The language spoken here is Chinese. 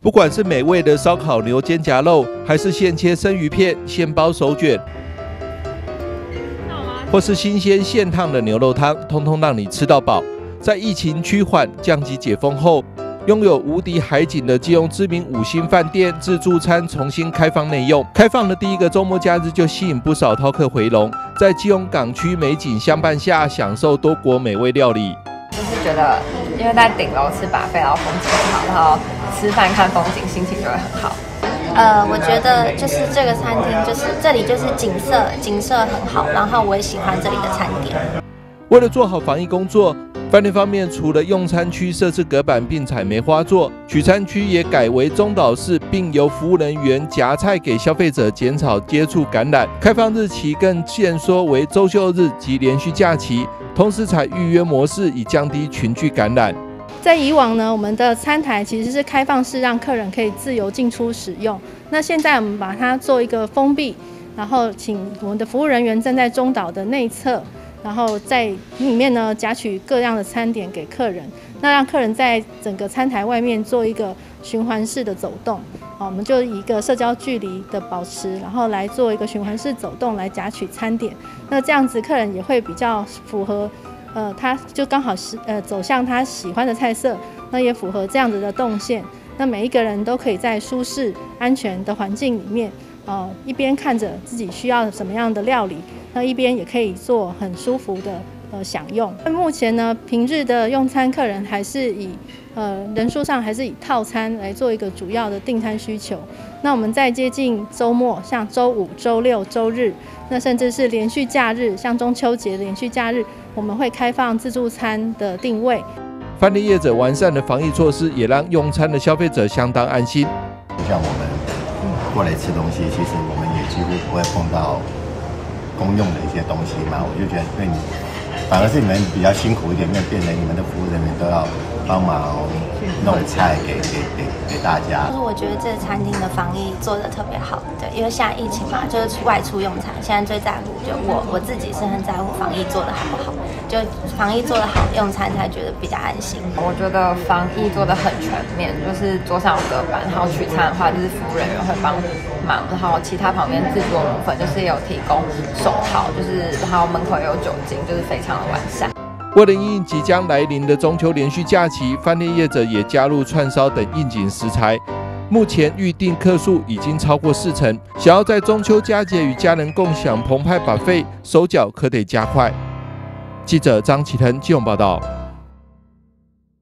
不管是美味的烧烤牛肩胛肉，还是现切生鱼片、现包手卷，或是新鲜现烫的牛肉汤，通通让你吃到饱。在疫情趋缓、降级解封后，拥有无敌海景的基隆知名5星饭店自助餐重新开放内用。开放的第一个周末假日就吸引不少饕客回笼，在基隆港区美景相伴下，享受多国美味料理。 就是觉得，因为在顶楼吃buffet，然后风景很好，然后吃饭看风景，心情就会很好。 我觉得就是这个餐厅，就是这里就是景色很好，然后我也喜欢这里的餐点。 为了做好防疫工作，饭店方面除了用餐区设置隔板并采梅花座，取餐区也改为中岛式，并由服务人员夹菜给消费者，减少接触感染。开放日期更限缩为周休日及连续假期，同时采预约模式，以降低群聚感染。 在以往呢，我们的餐台其实是开放式，让客人可以自由进出使用。那现在我们把它做一个封闭，然后请我们的服务人员站在中岛的内侧，然后在里面呢夹取各样的餐点给客人，那让客人在整个餐台外面做一个循环式的走动。我们就以一个社交距离的保持，然后来做一个循环式走动来夹取餐点。那这样子客人也会比较符合。他就刚好是走向他喜欢的菜色，那也符合这样子的动线。那每一个人都可以在舒适、安全的环境里面，一边看着自己需要什么样的料理，那一边也可以做很舒服的享用。目前呢，平日的用餐客人还是以人数上还是以套餐来做一个主要的订餐需求。那我们在接近周末，像周五、周六、周日，那甚至是连续假日，像中秋节的连续假日，我们会开放自助餐的定位。 饭店业者完善的防疫措施，也让用餐的消费者相当安心。 就像我们过来吃东西，其实我们也几乎不会碰到公用的一些东西嘛。我就觉得，对你反而是你们比较辛苦一点，因为变成你们的服务人员都要帮忙弄菜给大家。 就是我觉得这个餐厅的防疫做得特别好，对，因为现在疫情嘛，就是外出用餐，现在最在乎就我自己是很在乎防疫做得好不好，就防疫做得好，用餐才觉得比较安心。 我觉得防疫做得很全面，就是桌上有隔板，然后取餐的话就是服务人员会帮忙，然后其他旁边制作部分就是有提供手套，就是然后门口有酒精，就是非常的完善。 为了因应即将来临的中秋连续假期，饭店业者也加入串烧等应景食材。目前预订客数已经超过40%，想要在中秋佳节与家人共享澎湃buffet，手脚可得加快。记者张启腾基隆报道。